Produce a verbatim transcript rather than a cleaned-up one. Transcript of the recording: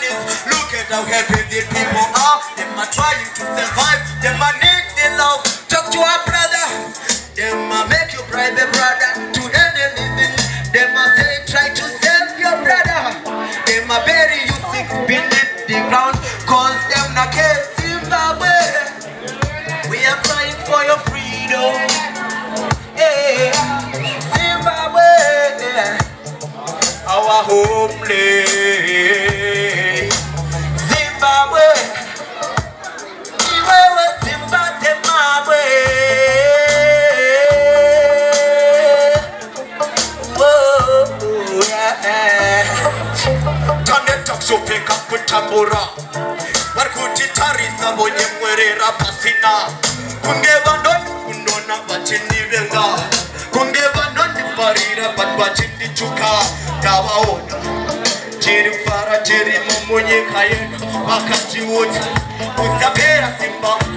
families. Look at how happy the people are. Them are trying to survive. Them are need the love. Talk to our brother. Them are make you private brother to end anything. Them are say try to save your brother. Them are bury you six beneath the ground. Cause them not care Zimbabwe. We are crying for your freedom. Hey, Zimbabwe, our home place. Zimbabwe, Zimbabwe, whoa, yeah. Tane takso peka kutambura. Barkutitarisa bonye mwerera pasina. Kungeva non kunona bachini venga. Kungeva non farira but bachindi chuka. Tawaona Jiri fara jiri mumunye kayena. Wakati wote Usapera simba